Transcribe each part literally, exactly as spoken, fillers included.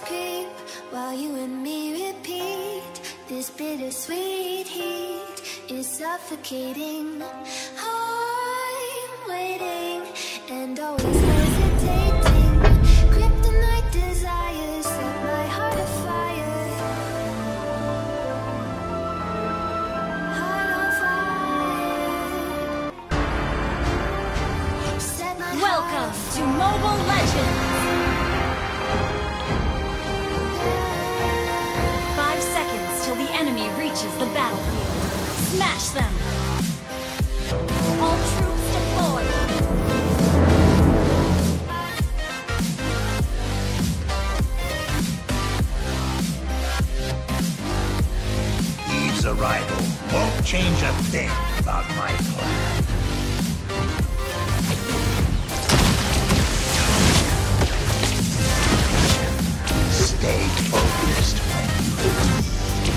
creep while you and me repeat. This bittersweet heat is suffocating. I'm waiting and always hesitating. Kryptonite desires set my heart afire. Heart on fire. Set my Welcome heart to Mobile Legends! Five seconds till the enemy reaches the battlefield. Smash them! All troops deployed! Eve's arrival won't change a thing about my plan. Stay focused when you leave.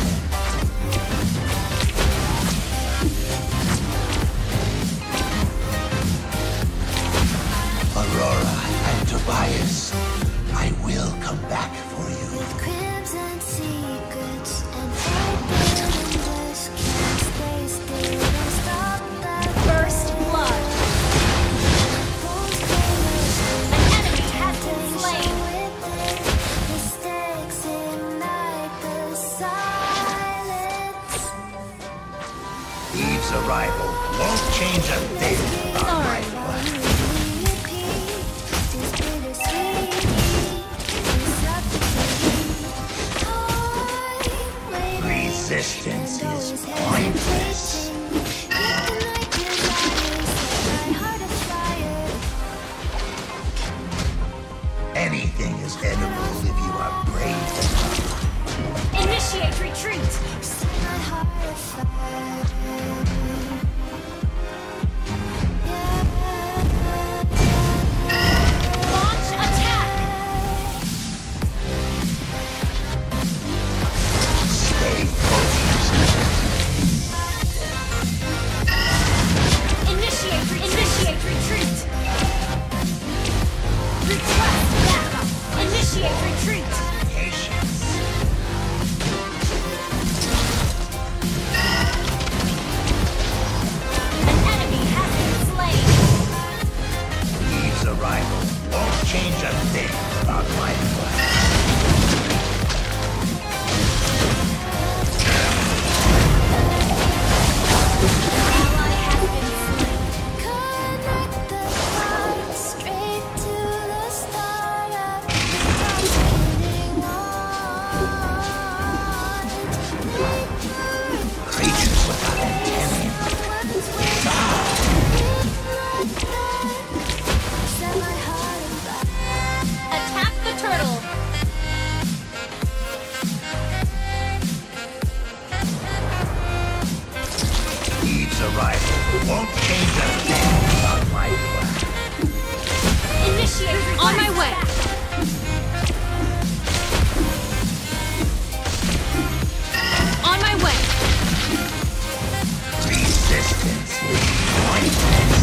Aurora and Tobias, I will come back for you. with crimson secrets and forbidden bliss. Can't stay still and stop the First blood! Those colors An enemy has been slain! within. Mistakes ignite the silence. Eve's arrival won't change a thing about my plan. Resistance is pointless. Anything is edible if you are brave enough. Initiate retreat! Launch attack! Stay focused. Initiate, re- initiate retreat! Request backup! Initiate retreat! Patience. An enemy has been slain! Eve's arrival won't change a thing about my plan. Ally has been slain! Connect the dots straight to the start of the getting on. Creatures without antennae. Set my heart on fire. Attack the turtle! Eve's arrival won't change a thing about my plan. Initiate retreat! On my way! On my way! Resistance is pointless.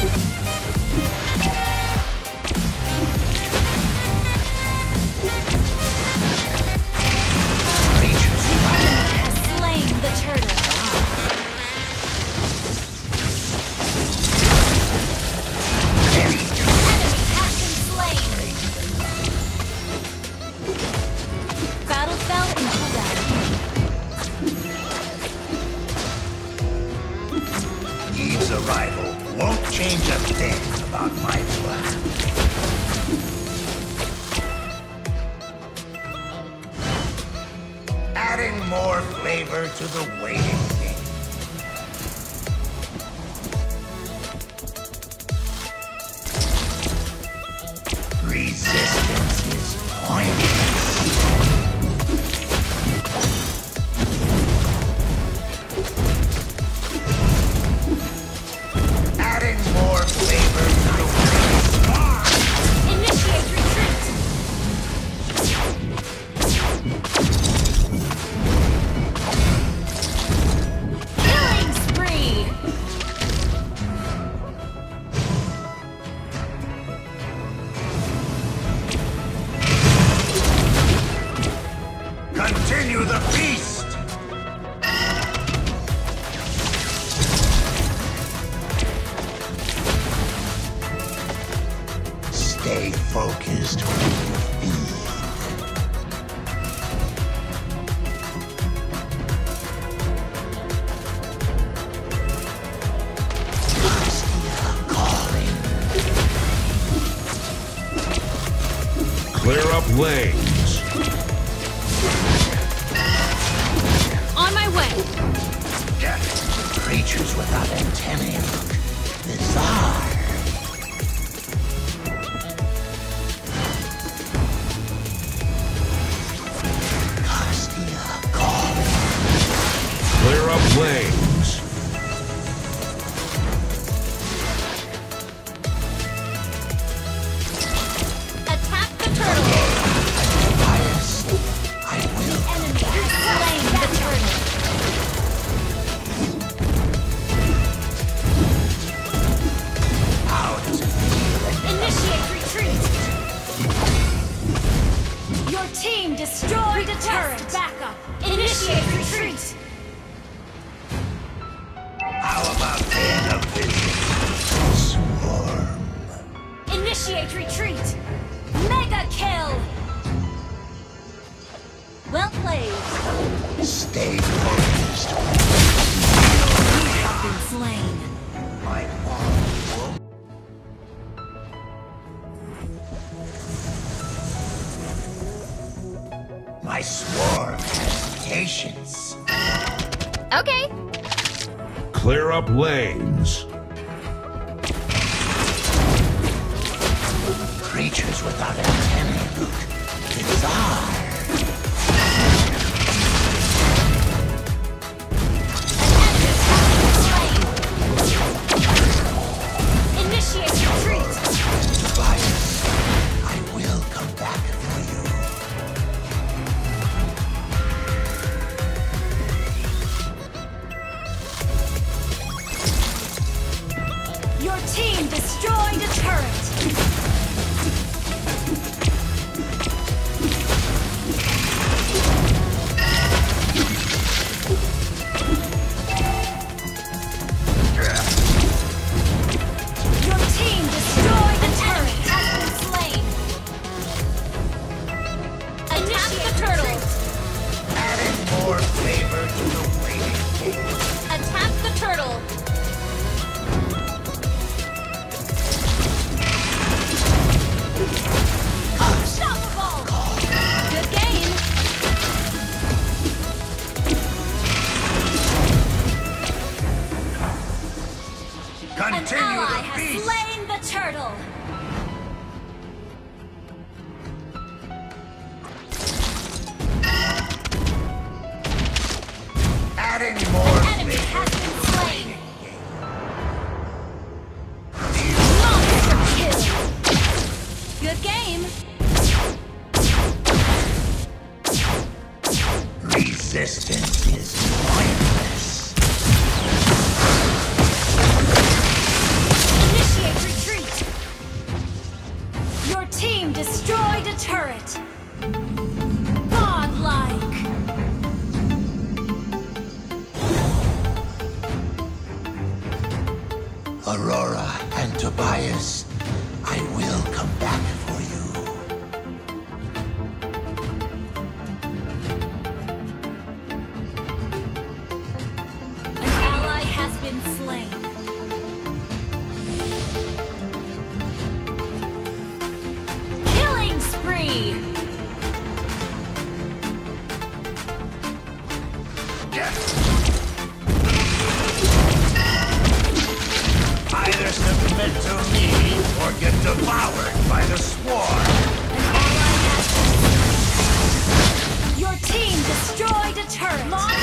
Creatures without antennae. Slain the turtle! Very Enemy has been slain! Battle fell into battle. Eve's arrival won't change a thing about my plan. Adding more flavor to the waiting game. Resistance is pointless. Adding more flavor to the waiting game. Initiate retreat! Killing spree! Continue the feast! Stay focused when you feed. Castia calling. Clear up lanes. On my way. Creatures without antennae look bizarre. Castia calling. Clear up lanes. Attack the turtle. Bias. I will. Enemy has slain the turtle. How does it feel? Initiate retreat. Your team destroyed a turret. Backup. Initiate retreat. How about being a vision? Swarm. Initiate retreat. Mega kill. Well played. Stay focused. You have been slain. My arm will. My swarm has patience. Okay. Clear up lanes. Creatures without antennae look bizarre. Initiate retreat. Bias. I will come back for you. Your team destroyed a turret. Your team destroyed the turret. Has been slain. Attack the turtle. Adding more flavor to the waiting game. Attack the turtle. Unstoppable. Good game. An Continue ally the has feast. slain the turtle. Adding more Enemy flavor. has been slain. Monster kill. Good game. Resistance is pointless. Initiate retreat. Your team destroyed a turret. Godlike. Aurora and Tobias, I will come back for you. An ally has been slain. Killing spree. Either submit to me or get devoured by the swarm. An ally has been slain. Your team destroyed a turret. Launch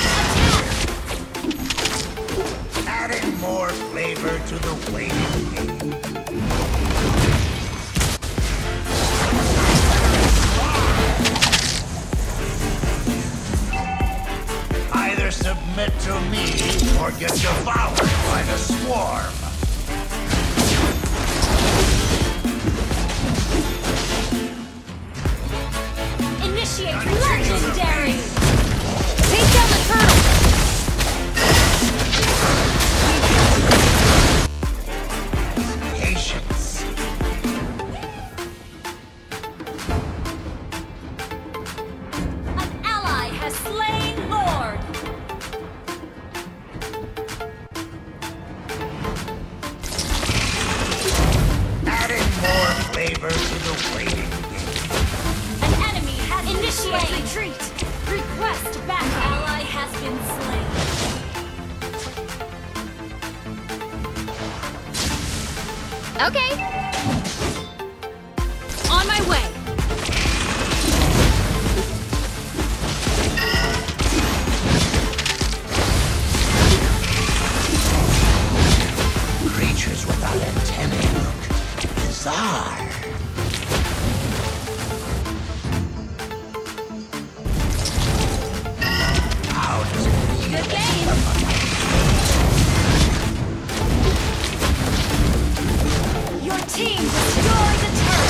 attack. Adding more flavor to the waiting game. Either submit to me or get devoured by the swarm. Initiate legendary. Initiate retreat. Request back. Ally has been slain. Okay. On my way. Creatures without antennae look bizarre. How does it feel? Good game. Your team destroyed the turret.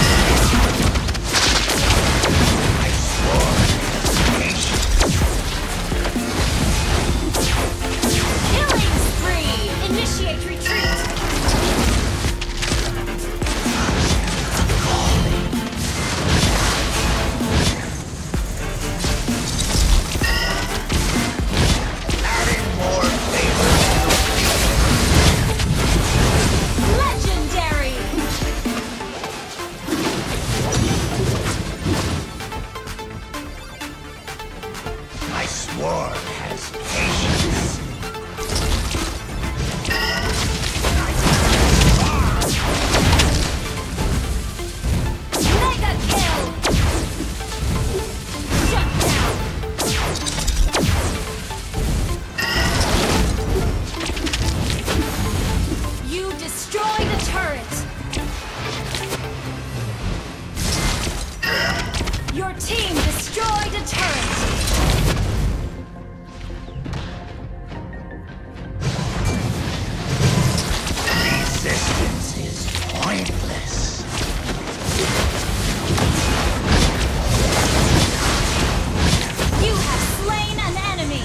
I swore patience. Killing spree. Initiate retreat. Adding more flavor. Legendary. My sword has patience. Mega kill. Shut down. You destroy the turret. Your team destroyed a turret. Resistance is pointless. You have slain an enemy.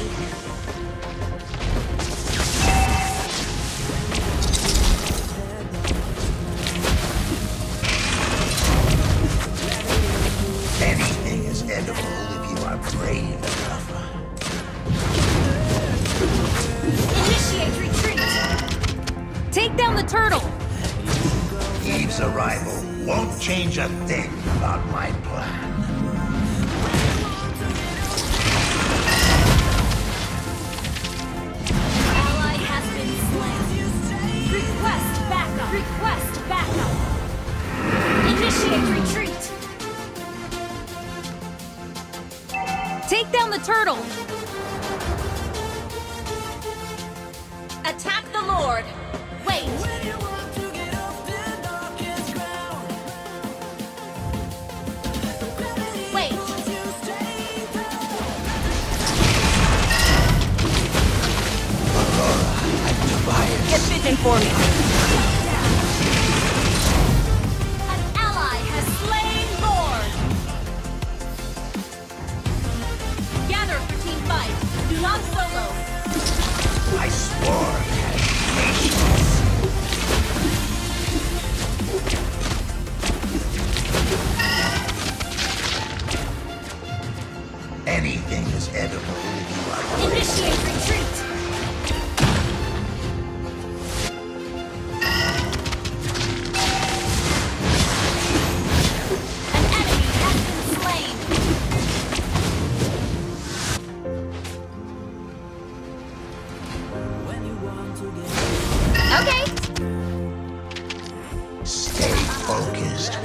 Anything is edible if you are brave enough. Initiate retreat. Take down the turtle. Eve's arrival won't change a thing about my plan. Ally has been slain. Request backup. Request backup. Initiate retreat. Take down the turtle. Attack the Lord. Wait. Wait. Get vision for me. An ally has slain Lord. Gather for team fight. Do not solo. My sword has patience. Anything is edible if you are brave. Initiate retreat. An enemy has been slain. Okay. Stay focused.